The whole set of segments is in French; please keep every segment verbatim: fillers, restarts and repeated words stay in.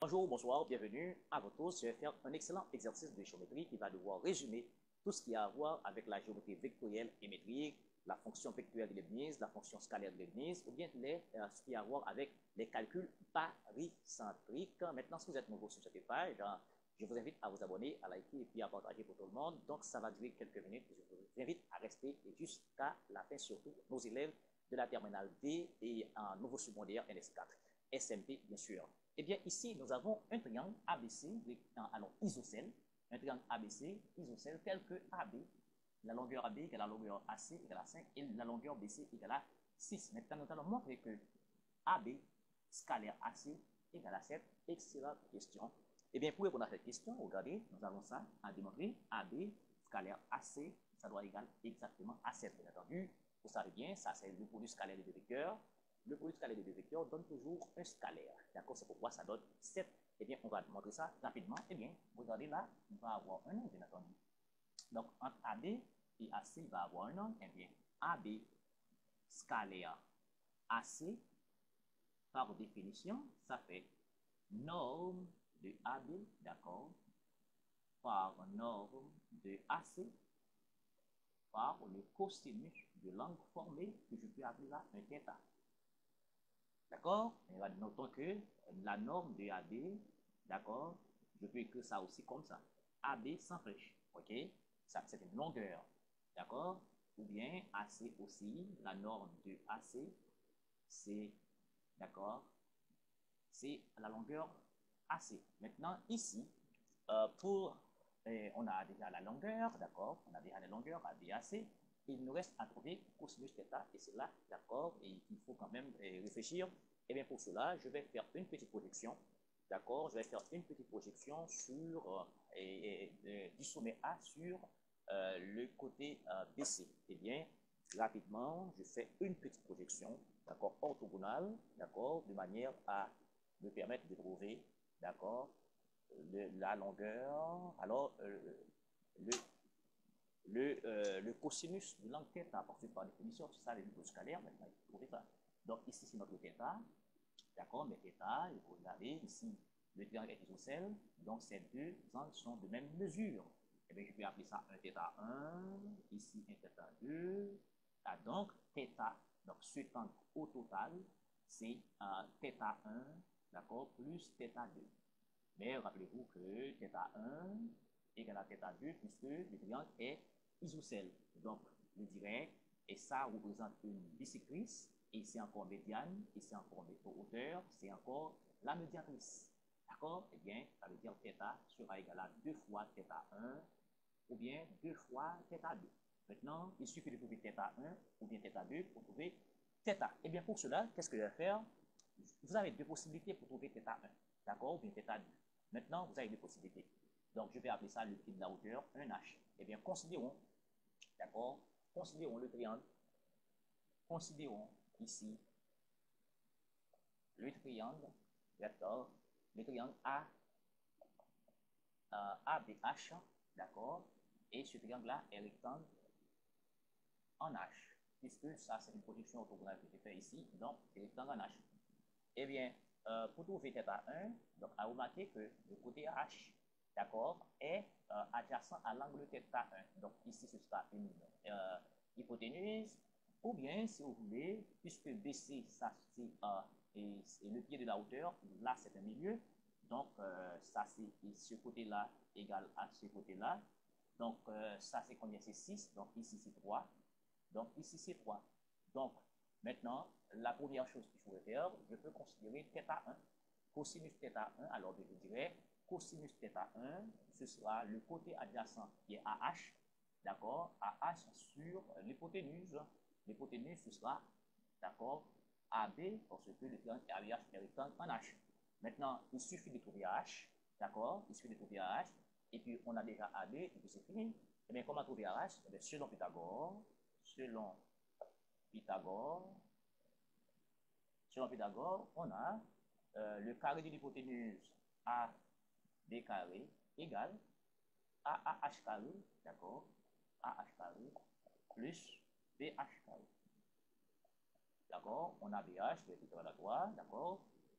Bonjour, bonsoir, bienvenue à vous tous. Je vais faire un excellent exercice de géométrie qui va devoir résumer tout ce qui a à voir avec la géométrie vectorielle et métrique, la fonction vectorielle de Leibniz, la fonction scalaire de Leibniz, ou bien les, euh, ce qui a à voir avec les calculs barycentriques. Maintenant, si vous êtes nouveau sur cette page, hein, je vous invite à vous abonner, à liker et puis à partager pour tout le monde. Donc, ça va durer quelques minutes. Je vous invite à rester jusqu'à la fin, surtout nos élèves de la terminale D et en nouveau secondaire N S quatre. S M P, bien sûr. Eh bien, ici, nous avons un triangle A B C, alors isocèle, un triangle A B C, isocèle, tel que A B, la longueur A B égale la longueur A C égale à cinq, et la longueur B C égale à six. Maintenant, nous allons montrer que A B scalaire A C égale à sept. Excellente question. Eh bien, pour répondre à cette question, regardez, nous avons ça à démontrer. A B scalaire A C, ça doit égaler exactement à sept, bien entendu. Vous savez bien, ça c'est le produit scalaire des deux vecteurs. Le produit scalaire des deux vecteurs donne toujours un scalaire. D'accord? C'est pourquoi ça donne sept. Eh bien, on va montrer ça rapidement. Eh bien, regardez là, on va avoir un angle, bien entendu. Donc, entre A B et A C, il va avoir un angle. Eh bien, A B scalaire A C, par définition, ça fait norme de A B, d'accord, par norme de A C, par le cosinus de l'angle formé, que je peux appeler là un θ. D'accord? Notons que la norme de A B, d'accord, je peux écrire ça aussi comme ça. A B sans flèche, ok? Ça, c'est une longueur, d'accord? Ou bien A C aussi, la norme de A C, c'est, d'accord, c'est la longueur A C. Maintenant, ici, euh, pour, euh, on a déjà la longueur, d'accord? On a déjà la longueur A B A C. Il nous reste à trouver cosinus θ, et c'est là, d'accord? Et il faut quand même euh, réfléchir. Et bien pour cela, je vais faire une petite projection, d'accord? Je vais faire une petite projection sur, euh, et, et, et, du sommet A sur euh, le côté euh, B C. Eh bien, rapidement, je fais une petite projection, d'accord, orthogonale, d'accord, de manière à me permettre de trouver, d'accord, la longueur, alors euh, le, le, euh, le cosinus de l'angle θ, parce que par définition, c'est ça les niveaux scalaires, maintenant il faut trouver ça. Donc ici c'est notre θ, d'accord, mais θ, il faut regarder ici, le triangle est isocèle, donc ces deux angles sont de même mesure. Et bien je vais appeler ça un θ un, ici un θ deux, ah, donc θ, donc ce angle au total, c'est euh, θ un, d'accord, plus θ deux. Mais rappelez-vous que θ un égale à θ deux puisque le triangle est isocèle. Donc, je dirais, et ça représente une bisectrice, et c'est encore médiane, et c'est encore hauteur, c'est encore la médiatrice. D'accord? Eh bien, ça veut dire θ sera égal à deux fois θ un, ou bien deux fois θ deux. Maintenant, il suffit de trouver θ un ou bien θ deux pour trouver θ. Eh bien, pour cela, qu'est-ce que je vais faire? Vous avez deux possibilités pour trouver θ un, d'accord, ou bien θ deux. Maintenant, vous avez deux possibilités. Donc, je vais appeler ça le prix de la hauteur, un H. Eh bien, considérons, d'accord, considérons le triangle, considérons ici le triangle, d'accord, le triangle A, euh, A B H, d'accord, et ce triangle-là est rectangle en H, puisque ça, c'est une projection orthogonale que j'ai fait ici, donc rectangle en H. Eh bien, euh, pour trouver θ un, donc à remarquer que le côté H, d'accord, est euh, adjacent à l'angle θ un. Donc ici, ce sera une euh, hypoténuse, ou bien, si vous voulez, puisque B C, ça c'est euh, et, et le pied de la hauteur, là c'est un milieu, donc euh, ça c'est ce côté-là égale à ce côté-là. Donc euh, ça c'est combien? C'est six, donc ici c'est trois, donc ici c'est trois. Donc maintenant, la première chose qu'il faut faire, je peux considérer θ un, cosinus θ un, alors je dirais cosinus θ un, ce sera le côté adjacent qui est A H, d'accord, A H sur l'hypoténuse. L'hypoténuse, ce sera, d'accord, A B, parce que le triangle A B H est rectangle en H. Maintenant, il suffit de trouver H, d'accord, il suffit de trouver H, et puis on a déjà A B, et puis c'est fini. Et bien, comment trouver H? Eh bien, selon Pythagore, selon Pythagore, selon Pythagore, on a euh, le carré de l'hypoténuse A B carré égale A A H carré, d'accord, A H carré plus B H carré. D'accord, on a B H, le équilibre à la droite, d'accord,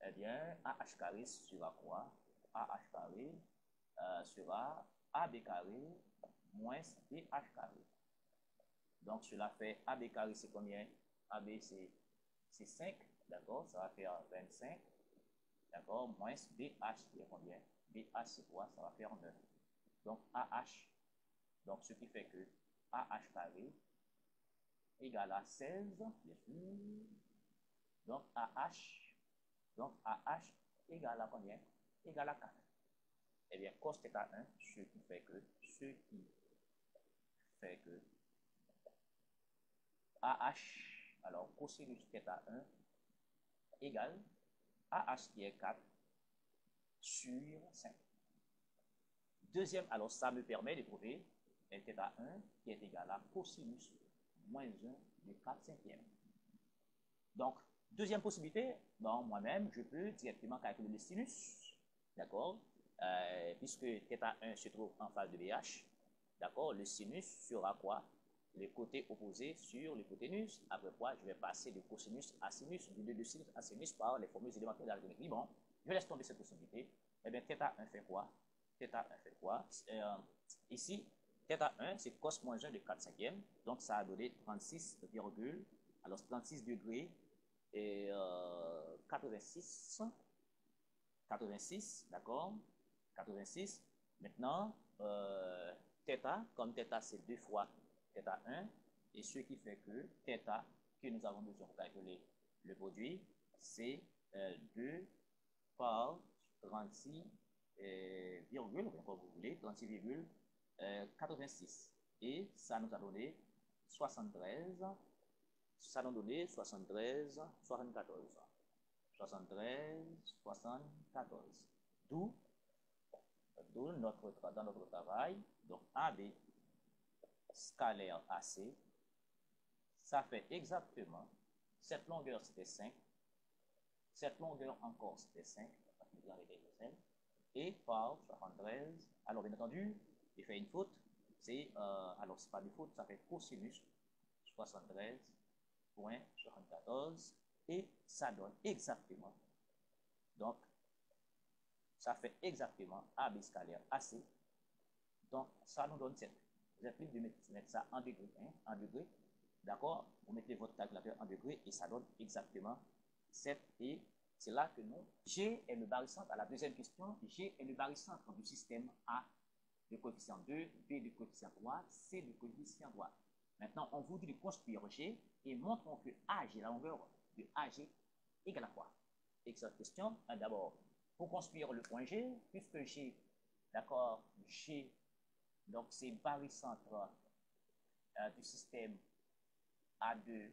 eh bien, A H carré sera quoi? A H carré euh, sera A B carré moins B H carré. Donc, cela fait A B carré, c'est combien? A B, c'est cinq, d'accord? Ça va faire vingt-cinq, d'accord? Moins B H, c'est combien? B H, c'est quoi? Ça va faire neuf. Donc, A H, donc ce qui fait que A H carré égale à seize, bien sûr. Donc, A H, donc A H égale à combien? Égale à quatre. Eh bien, cos θ un, ce qui fait que, ce qui fait que A H, alors cosinus θ un égale A H qui est quatre sur cinq. Deuxième, alors ça me permet de trouver θ un qui est égal à cosinus moins un de quatre cinquièmes. Donc, deuxième possibilité, bon, moi-même, je peux directement calculer le sinus, d'accord, euh, puisque θ un se trouve en face de B H, d'accord, le sinus sera quoi? Le côté opposé sur l'hypoténuse, après quoi je vais passer de cosinus à sinus, du de sinus à sinus par les formules élémentaires d'algérie. Bon, je laisse tomber cette possibilité. Eh bien, θ un fait quoi? θ un fait quoi? euh, Ici, θ un, c'est cos moins un de quatre cinquièmes, donc ça a donné trente-six, alors trente-six degrés et euh, quatre-vingt-six, quatre-vingt-six, d'accord? quatre-vingt-six. Maintenant, euh, θ, comme θ c'est deux fois θ un, et ce qui fait que θ que nous avons besoin pour calculer le produit, c'est euh, deux par trente-six, euh, virgule, comme vous voulez, trente-six virgule quatre-vingt-six. Et ça nous a donné soixante-treize, ça nous a donné soixante-treize, soixante-quatorze. soixante-treize, soixante-quatorze. D'où, d'où notre, dans notre travail, donc A B scalaire A C, ça fait exactement, cette longueur c'était cinq, cette longueur encore c'était cinq, et par soixante-treize, alors bien entendu, j'ai fait une faute, c'est, euh, alors c'est pas une faute, ça fait cosinus soixante-treize point soixante-quatorze, et ça donne exactement, donc ça fait exactement A B scalaire A C, donc ça nous donne sept. Vous êtes libre de mettre ça en degrés, hein, en degrés, d'accord? Vous mettez votre calculateur en degrés et ça donne exactement sept, et c'est là que nous, G est le barycentre, à la deuxième question, G est le barycentre du système A de coefficient deux, B de coefficient trois, C de coefficient trois. Maintenant, on vous dit de construire G et montrons que A G, la longueur de A G égale à quoi? Excellente question. D'abord, pour construire le point G, puisque G, d'accord, G, donc c'est barycentre euh, du système A deux,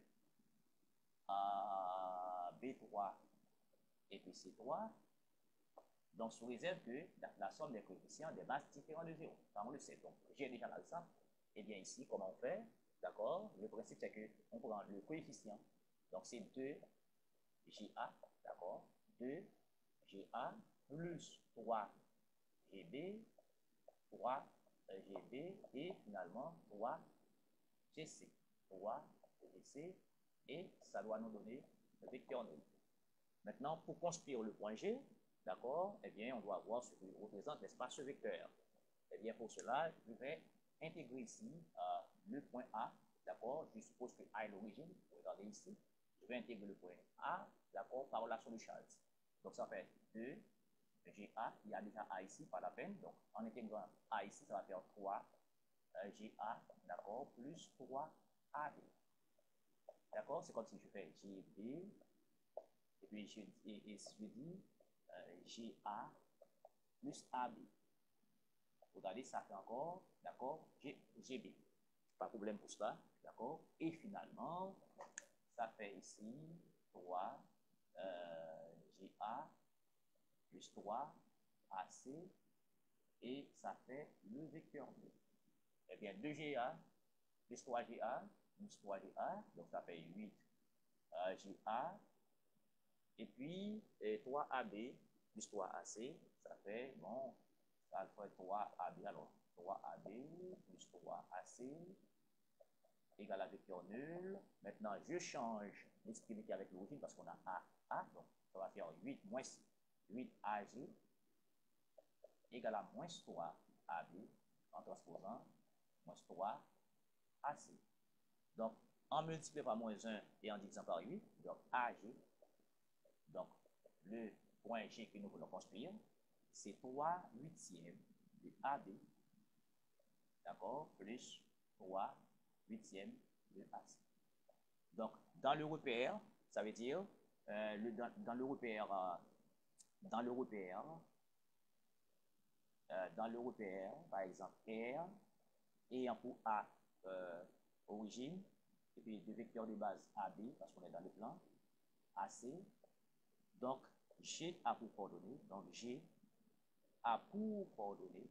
à B trois et puis C trois, donc sous réserve que la, la somme des coefficients des bases différentes de zéro. Quand on le sait, donc j'ai déjà l'exemple. Et bien ici, comment on fait? D'accord, le principe c'est qu'on prend le coefficient, donc c'est deux G A, d'accord, deux G A plus trois G B, trois G B et finalement trois G C, trois G C, et ça doit nous donner le vecteur nul. Maintenant, pour construire le point G, d'accord, eh bien, on doit voir ce que représente l'espace vecteur. Eh bien, pour cela, je vais intégrer ici euh, le point A, d'accord, je suppose que A est l'origine, regardez ici, je vais intégrer le point A, d'accord, par relation de Charles. Donc, ça fait deux G A, il y a déjà A ici, pas la peine, donc en intégrant A ici, ça va faire trois euh, G A, d'accord, plus trois A B. D'accord, c'est comme si je fais G B, et puis je, et, et je dis euh, G A plus A B. Regardez, ça fait encore, d'accord, G B. Pas de problème pour cela, d'accord. Et finalement, ça fait ici trois euh, G A plus trois A C, et ça fait le vecteur nul. Eh bien, deux G A plus trois G A plus trois G A, donc ça fait huit euh, G A, et puis et trois A B plus trois A C, ça fait, bon, ça fait trois A B, alors trois A B plus trois A C égale à vecteur nul. Maintenant, je change l'extrémité avec l'origine parce qu'on a A, A, donc ça va faire huit moins huit A G égale à moins trois A B en transposant moins trois A C. Donc, en multipliant par moins un et en divisant par huit, donc A G, donc le point G que nous voulons construire, c'est trois huitièmes de A B, d'accord, plus trois huitièmes de A C. Donc, dans le repère, ça veut dire, euh, le, dans, dans le repère, euh, dans le repère, euh, dans le repère, par exemple, R, ayant pour A euh, origine, et puis deux vecteurs de base A B, parce qu'on est dans le plan, A C, donc G a pour coordonnées, donc G a pour coordonnées,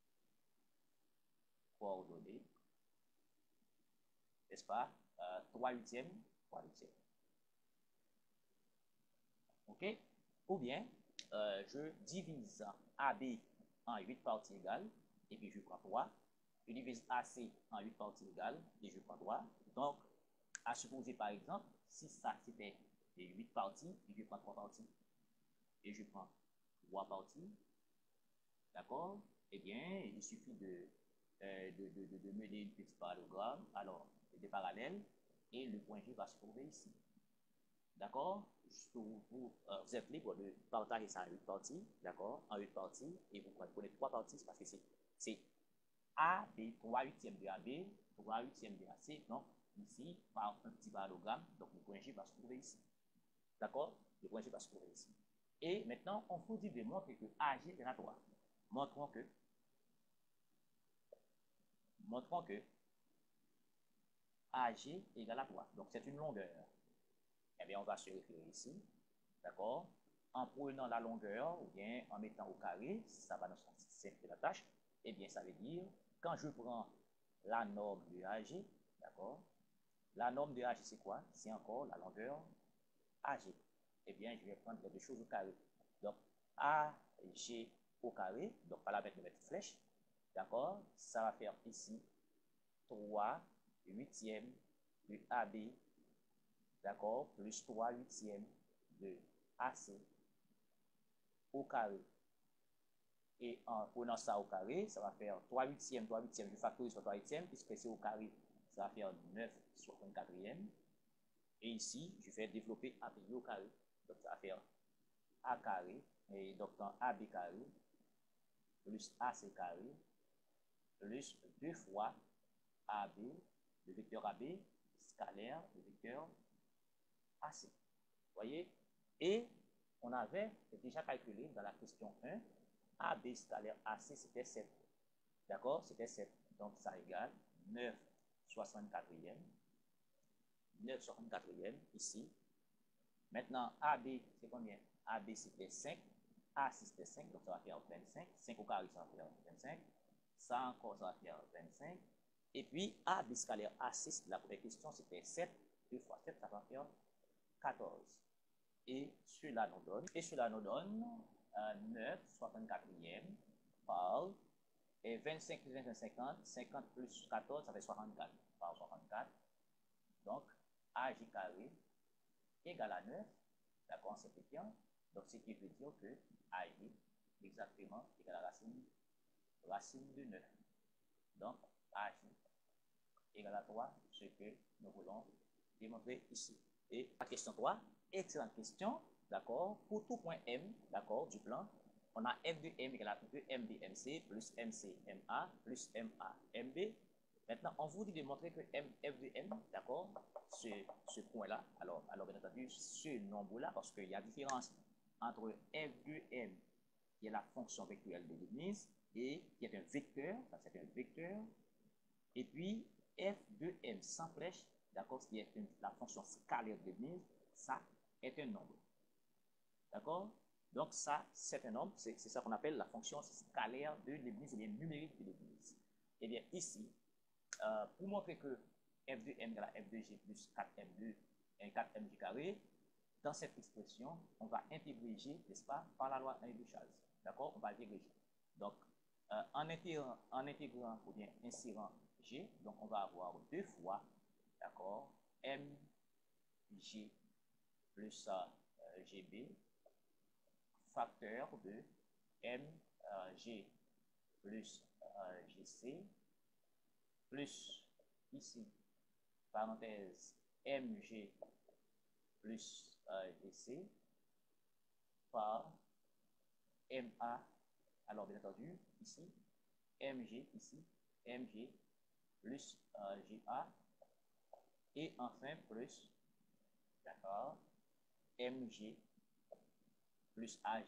coordonnées, n'est-ce pas, euh, trois huitièmes, trois huitièmes. OK? Ou bien, euh, je divise A B en huit parties égales, et puis je prends trois. Je divise A C en huit parties égales, et je prends trois. Donc, à supposer par exemple, si ça c'était huit parties, et je prends trois parties, et je prends trois parties, d'accord? Eh bien, il suffit de, euh, de, de, de, de mener une petite parallélogramme, alors des parallèles, et le point G va se trouver ici. D'accord? Vous, vous, euh, vous êtes libre de partager ça en huit parties, d'accord? En huit parties, et vous prenez trois parties parce que c'est A B, trois huitièmes de A B, trois huitièmes de A C, donc ici, par un petit parallélogramme, donc le point G va se trouver ici. D'accord? Le point G va se trouver ici. Et maintenant, on vous dit de montrer que A G est à trois. Montrons que, montrons que A G égale à trois. Donc, c'est une longueur. Eh bien, on va se référer ici, d'accord? En prenant la longueur, ou bien en mettant au carré, ça va nous simplifier la tâche. Eh bien, ça veut dire, quand je prends la norme de A G, d'accord? La norme de A G, c'est quoi? C'est encore la longueur A G. Eh bien, je vais prendre les deux choses au carré. Donc, A G au carré, donc pas la peine de mettre flèche, d'accord? Ça va faire ici trois huitièmes de A B, d'accord, plus trois huitièmes de A C au carré. Et en prenant ça au carré, ça va faire trois huitièmes, trois huitièmes, je factorise sur trois huitièmes, puisque c'est au carré, ça va faire neuf sur un quatrième. Et ici, je vais développer A B au carré. Donc, ça va faire A carré, et donc dans A B carré, plus A C carré, plus deux fois A B, le vecteur A B, scalaire, le vecteur A C. Vous voyez? Et on avait déjà calculé dans la question un, A B scalaire A C, c'était sept. D'accord? C'était sept. Donc, ça égale neuf soixante-quatrième. neuf soixante-quatrième, ici. Maintenant, A B, c'est combien? A B, c'était cinq. A C, c'était cinq, donc ça va faire vingt-cinq. cinq au carré, ça va faire vingt-cinq. Ça encore, ça va faire vingt-cinq. Et puis, A B scalaire A C, la première question, c'était sept. deux fois sept, ça va faire quatorze. Et cela nous donne, et cela nous donne euh, neuf soixante-quatrième par et vingt-cinq plus vingt-cinq, cinquante. cinquante plus quatorze, ça fait soixante-quatre. Par soixante-quatre. Donc, A J carré égale à neuf. D'accord, c'est simplifiant. Donc, ce qui veut dire que A J exactement égale à la racine, racine de neuf. Donc, A J égale à trois, ce que nous voulons démontrer ici. Et la question trois, excellente question, d'accord, pour tout point M, d'accord, du plan, on a F de M égale à deux M de M C plus M C M A plus M A M B. Maintenant, on vous dit de montrer que M, F de M, d'accord, ce, ce point-là, alors, alors bien entendu, ce nombre-là, parce qu'il y a différence entre F de M, qui est la fonction vectorielle de Leibniz, et qui est un vecteur, ça c'est un vecteur, et puis F de M sans flèche, d'accord, qui est une, la fonction scalaire de Leibniz, ça est un nombre. D'accord? Donc ça, c'est un nombre, c'est ça qu'on appelle la fonction scalaire de Leibniz, et bien numérique de Leibniz. Et bien ici, euh, pour montrer que F de M égale à F de G plus quatre M deux et quatre M G carré, dans cette expression, on va intégrer G, n'est-ce pas, par la loi un de Charles. D'accord? On va intégrer G. Donc, euh, en, intégrant, en intégrant ou bien insérant G, donc on va avoir deux fois, d'accord, M G plus euh, G B facteur de mg plus euh, gc plus ici, parenthèse, mg plus euh, gc par ma, alors bien entendu, ici, mg, ici, mg plus euh, ga, et enfin plus, d'accord, mg plus ag,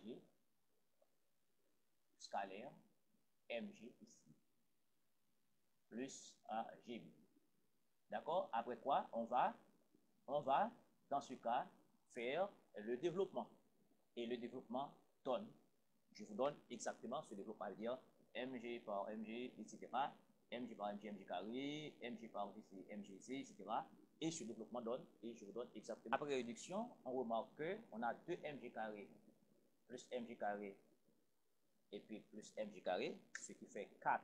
scalaire, mg ici, plus euh, gb. D'accord? Après quoi, on va, on va, dans ce cas, faire le développement. Et le développement donne, je vous donne exactement ce développement, à dire mg par mg, et cetera, mg par mg, mg carré, mg par gc, mgc, et cetera. Et ce développement donne, et je vous donne exactement. Après réduction, on remarque qu'on a deux mg carré plus mg carré et puis plus mg carré, ce qui fait quatre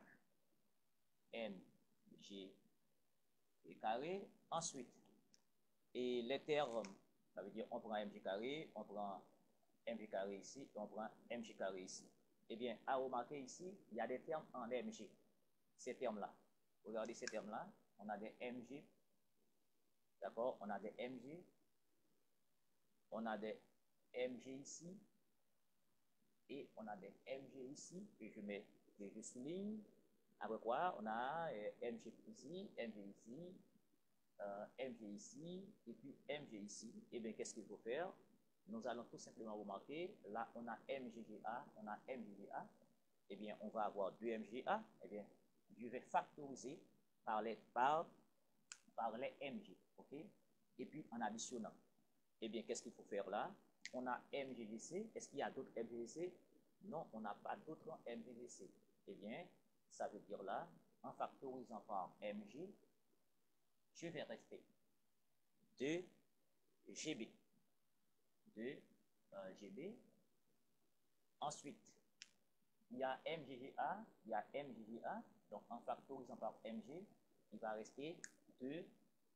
mg carré. Ensuite, et les termes, ça veut dire on prend mg carré, on prend mg carré ici, et on prend mg carré ici. Eh bien, à remarquer ici, il y a des termes en mg. Ces termes-là, regardez ces termes-là, on a des mg, d'accord, on a des mg, on a des mg ici, et on a des mg ici, et je mets, et je souligne. Après quoi, on a euh, mg ici, mg ici, euh, mg ici, et puis mg ici. Et bien, qu'est-ce qu'il faut faire? Nous allons tout simplement remarquer, là, on a mgga, on a mgga. Eh bien, on va avoir deux mga. Eh bien, je vais factoriser par les, par, par les mg, ok? Et puis, en additionnant. Eh bien, qu'est-ce qu'il faut faire là? On a mgc. Est-ce qu'il y a d'autres mgc? Non, on n'a pas d'autres mgc. Eh bien, ça veut dire là, en factorisant par mg, je vais rester deux gb. deux euh, gb. Ensuite, il y a mgga, il y a mgga. Donc, en factorisant par mg, il va rester deux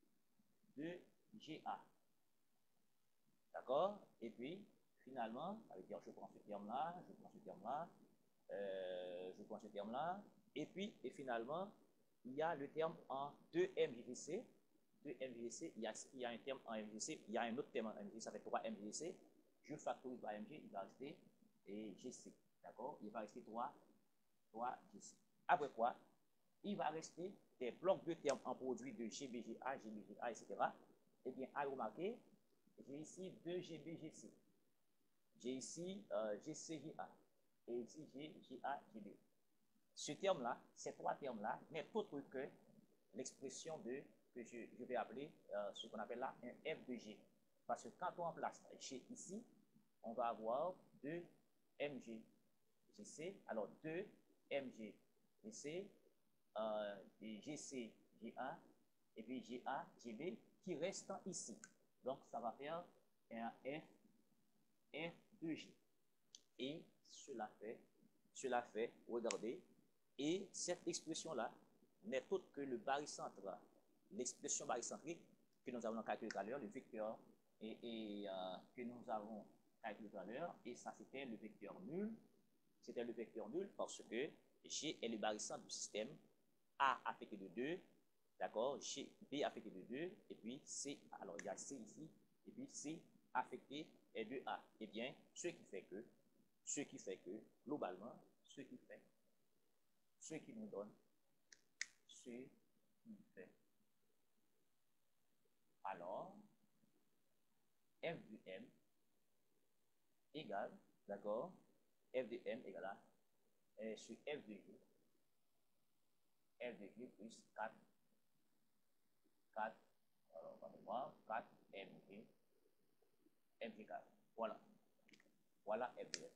ga. D'accord? Et puis, finalement, ça veut dire je prends ce terme-là, je prends ce terme-là, euh, je prends ce terme-là, et puis, et finalement, il y a le terme en deux mgc. deux mgc, il y, a, il y a un terme en mgc, il y a un autre terme en mgc, ça fait trois mgc. Je factorise par mg, il va rester et gc. D'accord? Il va rester trois, trois gc. Après quoi, il va rester des blocs de termes en produit de gbga, gbga, et cetera. Eh bien, à remarquer, j'ai ici deux gbgc. J'ai ici euh, gcga. Et ici, j'ai ga-gb. Ce terme-là, ces trois termes-là, n'est autre que l'expression de, que je, je vais appeler euh, ce qu'on appelle là un f de g. Parce que quand on remplace g ici, on va avoir deux mg-gc, alors deux mg-gc, euh, et gc-ga, et puis ga-gb qui restent ici. Donc, ça va faire un f, f de g. Et cela fait, cela fait, regardez, et cette expression-là n'est autre que le barycentre, l'expression barycentrique que nous avons calculé tout à l'heure, le vecteur et, et euh, que nous avons calculé tout à l'heure, et ça c'était le vecteur nul. C'était le vecteur nul parce que G est le barycentre du système, A affecté de deux, d'accord, G, B affecté de deux, et puis C, alors il y a C ici, et puis C affecté est de A. Eh bien, ce qui fait que, ce qui fait que, globalement, ce qui fait, ce qui nous donne, ce qui fait, alors, f de m égale, d'accord, f de m égale à, euh, sur f de g, f de g plus quatre, quatre, alors, on va voir, quatre mg, mg carré. Voilà. Voilà f de m.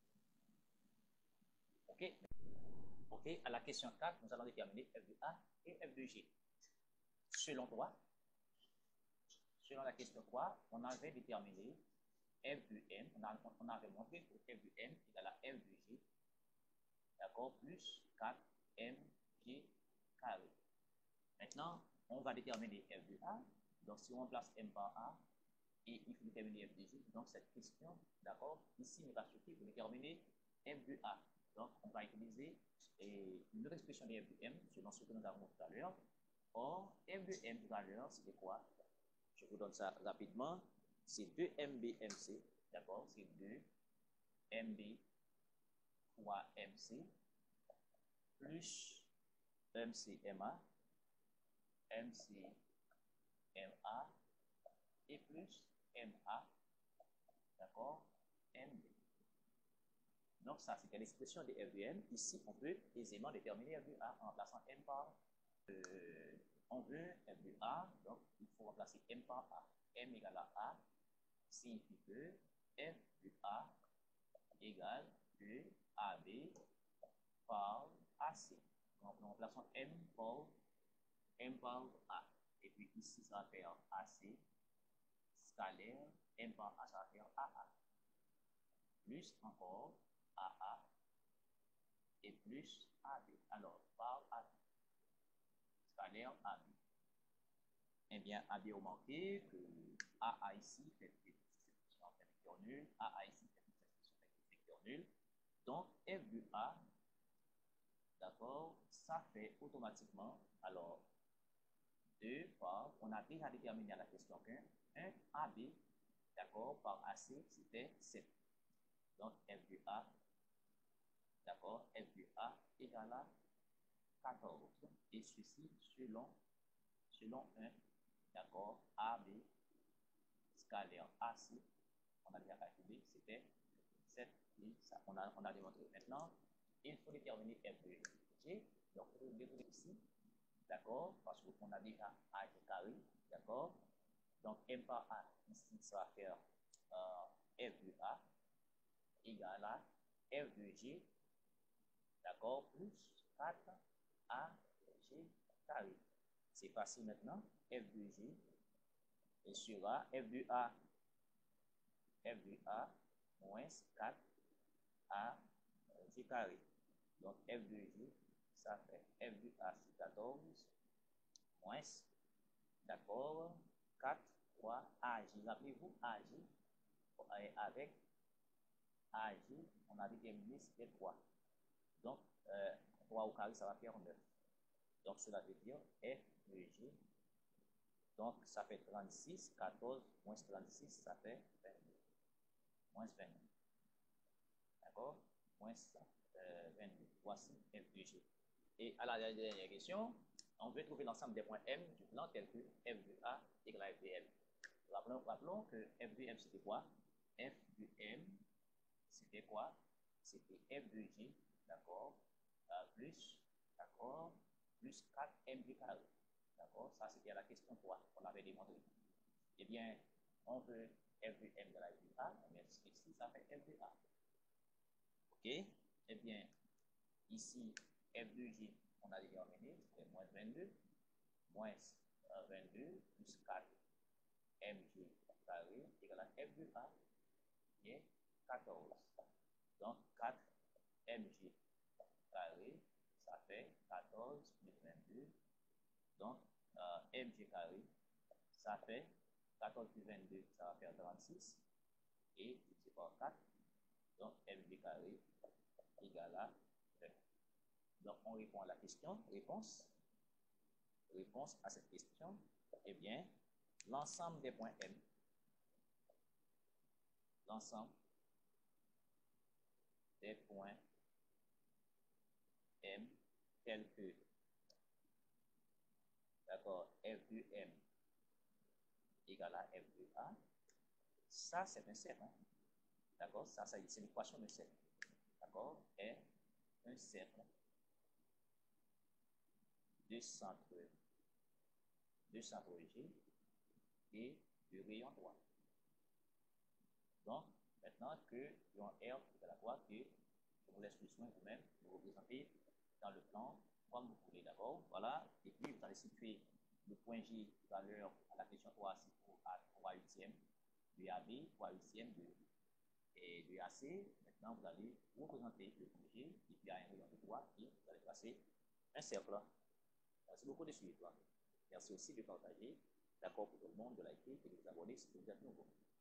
OK? OK, à la question quatre, nous allons déterminer f de a et f de g. Selon toi, selon la question trois, on avait déterminé f de m, on, a, on avait montré que f de m égale à f de g, d'accord, plus quatre mg carré. Maintenant, on va déterminer f de a. Donc, si on remplace m par a, et il faut déterminer F de G. Donc, cette question, d'accord, ici, il va suffire pour déterminer F de A. Donc, on va utiliser une autre expression de F de M, selon ce que nous avons tout à l'heure. Or, F de M tout à l'heure, c'était quoi? Je vous donne ça rapidement. C'est deux M B M C, d'accord? C'est deux M B fois M C plus M C M A, M C M A et plus M A, d'accord? M B. Donc, ça, c'était l'expression de F de M. Ici, on peut aisément déterminer F de A en remplaçant M par euh, on veut F de A, donc il faut remplacer M par A. M égale à A signifie que F de A égale E A B par A C. Donc, nous remplaçons M par M par A. Et puis ici, ça va faire A C scalaire, M par A, ça va faire A A. Plus encore A A et plus A B. Alors, par A B. Scalaire A B. Eh bien, A B, remarquez que A A ici fait cette expression vecteur nul, A A ici fait cette expression vecteur nul. Donc, F de A, d'accord, ça fait automatiquement, alors, deux par, on a déjà déterminé à la question qu'un, un A B, d'accord, par A C, c'était sept. Donc, F de A, d'accord, F de A égale à quatorze. Et ceci selon, selon un, d'accord, A B scalaire A C, on a déjà calculé, c'était sept et ça. On a, on a démontré maintenant. Il faut déterminer F de G. Donc, vous devez ici, d'accord, parce qu'on a déjà A G carré, d'accord. Donc, M par A, ici, ça va faire euh, F de A égale à F de G, d'accord, plus quatre A G carré. C'est facile maintenant. F de G et sera F de A, F de A moins quatre A G carré. Donc, F de G, ça fait F de A, c'est quatorze, moins, d'accord, quatre fois A G. Rappelez-vous, A G, avec A G, on a déterminé c'était trois. Donc, euh, trois au carré, ça va faire neuf. Donc, cela veut dire F de G. Donc, ça fait trente-six, quatorze, moins trente-six, ça fait vingt-deux. Moins vingt-deux. D'accord? Moins euh, vingt-deux. Voici F de G. Et à la dernière question, on veut trouver l'ensemble des points M du plan tel que F de A égale à F de M. Rappelons, rappelons que F de M, c'était quoi? F de M, c'était quoi? C'était F de G, d'accord, euh, plus, d'accord, plus quatre M G carré. D'accord? Ça, c'était la question trois qu'on avait démontré. Eh bien, on veut F de M de la F de A, mais ici, ça fait F de A. OK? Eh bien, ici, F de G, on a déterminé, c'est moins vingt-deux, moins euh, vingt-deux, plus quatre M G carré égale à F de A, qui est quatorze. Donc, quatre M G carré, ça fait quatorze plus vingt-deux. Donc, euh, M G carré, ça fait quatorze plus vingt-deux, ça va faire trente-six. Et c'est par quatre. Donc, M G carré égale à vingt. Donc, on répond à la question. Réponse. Réponse à cette question. Eh bien, l'ensemble des points M. L'ensemble des points M tels que, d'accord, F de M égale à F de A. Ça, c'est un cercle. Hein? D'accord? Ça, ça c'est l'équation de cercle. D'accord? Est un cercle de centre, de centre G et de rayon droit. Donc, maintenant que rayon R est à droite, que je vous laisse plus loin vous-même, vous représenter dans le plan comme vous voulez. D'accord? Voilà. Et puis, vous allez situer le point G tout à l'heure à la question trois, c'est pour A trois huitième de A B, trois huitième de, et de A C. Maintenant, vous allez représenter le point G, et puis à un rayon de droite, et vous allez tracer un cercle. Merci beaucoup de suivre. Merci aussi de partager. d'accord, pour tout le monde de liker et de vous abonner si vous êtes nouveau.